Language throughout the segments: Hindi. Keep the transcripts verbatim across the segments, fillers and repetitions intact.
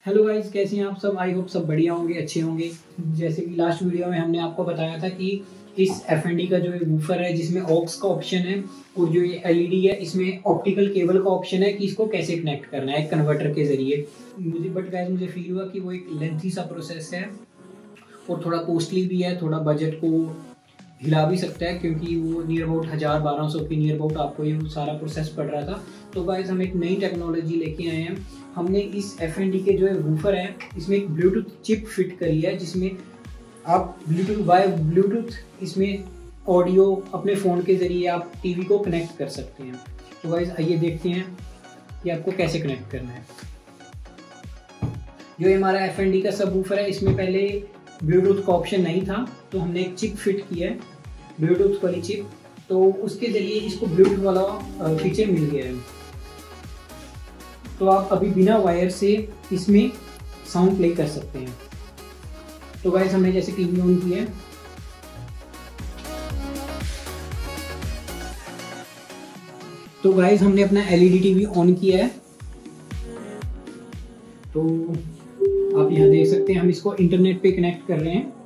हेलो गाइस, कैसे हैं आप सब। आई होप सब बढ़िया होंगे, अच्छे होंगे। जैसे कि लास्ट वीडियो में हमने आपको बताया था कि इस एफ एन डी का जो वूफर है जिसमें ऑक्स का ऑप्शन है और जो ये एल ई डी है इसमें ऑप्टिकल केबल का ऑप्शन है कि इसको कैसे कनेक्ट करना है कन्वर्टर के जरिए। मुझे बट गाइस मुझे फील हुआ कि वो एक लेंथी सा प्रोसेस है और थोड़ा कॉस्टली भी है, थोड़ा बजट को हिला भी सकता है, क्योंकि वो नियर अबाउट हज़ार बारह सौ के नियर अबाउट आपको ये सारा प्रोसेस पड़ रहा था। तो गाइस हम एक नई टेक्नोलॉजी लेके आए हैं। हमने इस एफ एन डी के जो है वूफर है इसमें एक ब्लूटूथ चिप फिट करी है, जिसमें आप ब्लूटूथ बाय ब्लूटूथ इसमें ऑडियो अपने फ़ोन के ज़रिए आप टीवी को कनेक्ट कर सकते हैं। तो गाइस आइए देखते हैं कि आपको कैसे कनेक्ट करना है। जो हमारा एफ एन डी का सब वूफर है इसमें पहले ब्लूटूथ का ऑप्शन नहीं था, तो हमने एक चिप फिट किया है, ब्लूटूथ वाली चिप। तो उसके ज़रिए इसको ब्लूटूथ वाला फीचर मिल गया है। तो आप अभी बिना वायर से इसमें साउंड प्ले कर सकते हैं। तो गाइस हमने जैसे टीवी ऑन किया है, तो गाइस हमने अपना L E D TV on किया है। तो आप यहाँ देख सकते हैं हम इसको इंटरनेट पे कनेक्ट कर रहे हैं।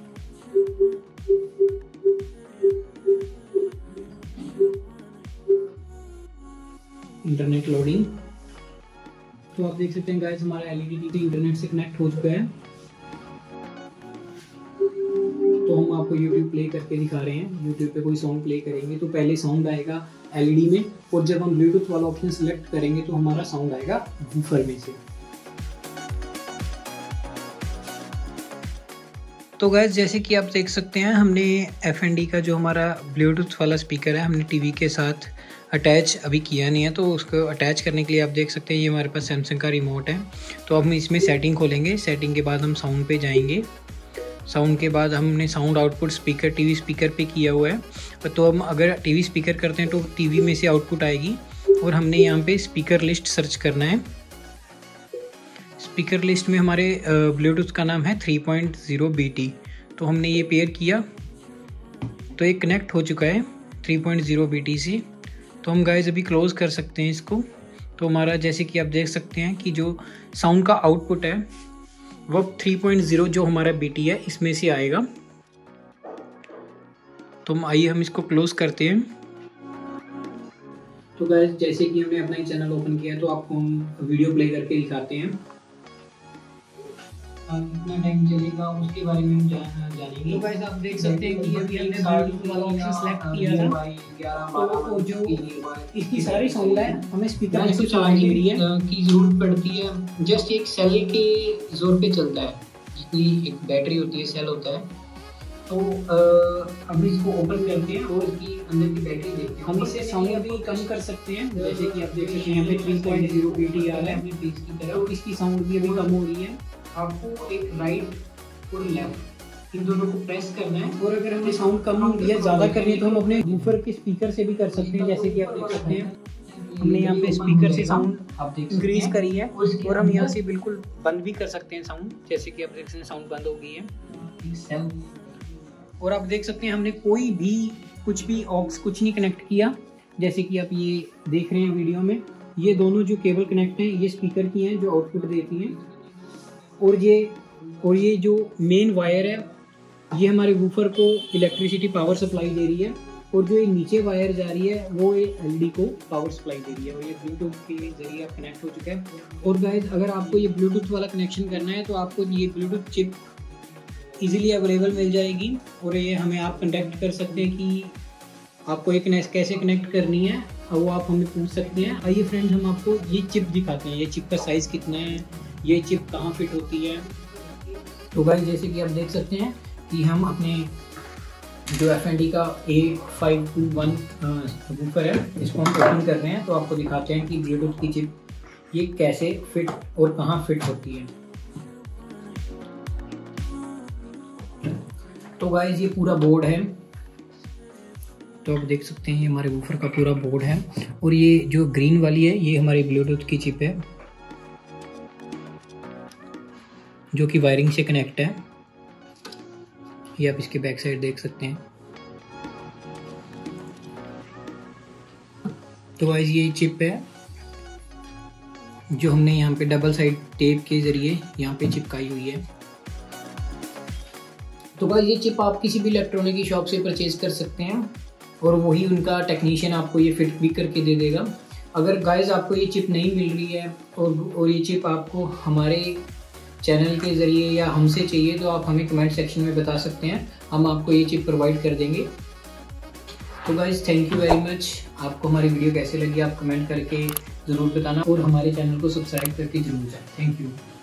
Internet loading. तो आप देख सकते हैं गाइस हमारा L E D TV internet से कनेक्ट हो चुका है। तो हम आपको यूट्यूब प्ले करके दिखा रहे हैं। यूट्यूब पे कोई सॉन्ग प्ले करेंगे तो पहले साउंड आएगा एल ई डी में, और जब हम ब्लूटूथ वाला ऑप्शन सेलेक्ट करेंगे तो हमारा साउंड आएगा वूफर में से। तो गाइस जैसे कि आप देख सकते हैं हमने एफ एन डी का जो हमारा ब्लूटूथ वाला स्पीकर है हमने टीवी के साथ अटैच अभी किया नहीं है। तो उसको अटैच करने के लिए आप देख सकते हैं ये हमारे पास सैमसंग का रिमोट है। तो हम इसमें सेटिंग खोलेंगे। सेटिंग के बाद हम साउंड पे जाएंगे। साउंड के बाद हमने sound output speaker TV speaker पे किया हुआ है। तो हम अगर टीवी स्पीकर करते हैं तो टीवी में से आउटपुट आएगी, और हमने यहाँ पे स्पीकर लिस्ट सर्च करना है। स्पीकर लिस्ट में हमारे ब्लूटूथ का नाम है three point zero B T. तो हमने ये पेयर किया तो ये कनेक्ट हो चुका है three point zero B T से। तो हम गाइस अभी क्लोज कर सकते हैं इसको। तो हमारा जैसे कि आप देख सकते हैं कि जो साउंड का आउटपुट है वो थ्री पॉइंट ज़ीरो जो हमारा बी टी है इसमें से आएगा। तो हम आइए हम इसको क्लोज करते हैं। तो गाइस जैसे कि हमने अपना ही चैनल ओपन किया है तो आपको हम वीडियो प्ले करके दिखाते हैं। कितना टाइम चलेगा उसके बारे में हम जानेंगे। तो गाइस आप देख सकते हैं कि अभी हमने ब्लूटूथ वाला ऑप्शन सेलेक्ट किया था। तो जो इसकी सारी साउंड है हमें स्पीकर में से चार्ज ले रही है की जरूरत पड़ती है। जस्ट एक सेल के जोर पे चलता है, जिसकी एक बैटरी होती है, सेल होता है। तो अभी इसको ओपन करते हैं और इसकी अंदर की बैटरी देखते हैं। हम इससे साउंड अभी कम कर सकते हैं। जैसे कि आप देख सकते हैं यहाँ पे three point zero B T आ रहा है अपनी पीस की तरह, और इसकी साउंड भी अभी कम हो रही है। आपको एक राइट और लेफ्ट इन दोनों को प्रेस करना है, और अगर हमें साउंड कम या ज़्यादा करनी है तो हम अपने वूफर के स्पीकर से भी कर सकते हैं। जैसे कि आप देख सकते हैं हमने यहाँ पे स्पीकर से साउंड इंक्रीज करी है, और हम यहाँ से बिल्कुल बंद भी कर सकते हैं साउंड। जैसे कि आप देख सकते हैं साउंड बंद हो गई है। और आप देख सकते हैं हमने कोई भी कुछ भी ऑक्स कुछ नहीं कनेक्ट किया। जैसे कि आप ये देख रहे हैं वीडियो में, ये दोनों जो केबल कनेक्ट हैं ये स्पीकर की हैं जो आउटपुट देती हैं, और ये और ये जो मेन वायर है ये हमारे वूफर को इलेक्ट्रिसिटी पावर सप्लाई दे रही है, और जो ये नीचे वायर जा रही है वो ये एल ई डी को पावर सप्लाई दे रही है, और ये ब्लूटूथ के जरिए आप कनेक्ट हो चुका है। और गाइस अगर आपको ये ब्लूटूथ वाला कनेक्शन करना है तो आपको ये ब्लूटूथ चिप इजीली अवेलेबल मिल जाएगी, और ये हमें आप कॉन्टैक्ट कर सकते हैं कि आपको ये कैसे कनेक्ट करनी है, और वो आप हमें पूछ सकते हैं। आइए फ्रेंड्स हम आपको ये चिप दिखाते हैं, ये चिप का साइज़ कितना है, ये चिप कहाँ फिट होती है। तो गाइस जैसे कि आप देख सकते हैं कि हम अपने जो एफ एन डी का A five two one woofer है इसको हम ओपन कर रहे हैं। तो आपको दिखाते हैं कि ब्लूटूथ की चिप ये कैसे फिट और कहाँ फिट होती है। तो गाइस ये पूरा बोर्ड है। तो आप देख सकते हैं ये हमारे वूफर का पूरा बोर्ड है, और ये जो ग्रीन वाली है ये हमारी ब्लूटूथ की चिप है जो कि वायरिंग से कनेक्ट है। ये आप इसके बैक साइड देख सकते हैं। तो गाइस ये चिप है जो हमने यहाँ पे डबल साइड टेप के ज़रिए यहाँ पे चिपकाई हुई है। तो गाइस ये चिप आप किसी भी इलेक्ट्रॉनिक की शॉप से परचेज कर सकते हैं और वही उनका टेक्नीशियन आपको ये फिट भी करके दे देगा। अगर गाइस आपको ये चिप नहीं मिल रही है और और ये चिप आपको हमारे चैनल के ज़रिए या हमसे चाहिए तो आप हमें कमेंट सेक्शन में बता सकते हैं, हम आपको ये चिप प्रोवाइड कर देंगे। तो guys thank you very much. आपको हमारी वीडियो कैसे लगी आप कमेंट करके ज़रूर बताना और हमारे चैनल को सब्सक्राइब करके ज़रूर जाए। Thank you.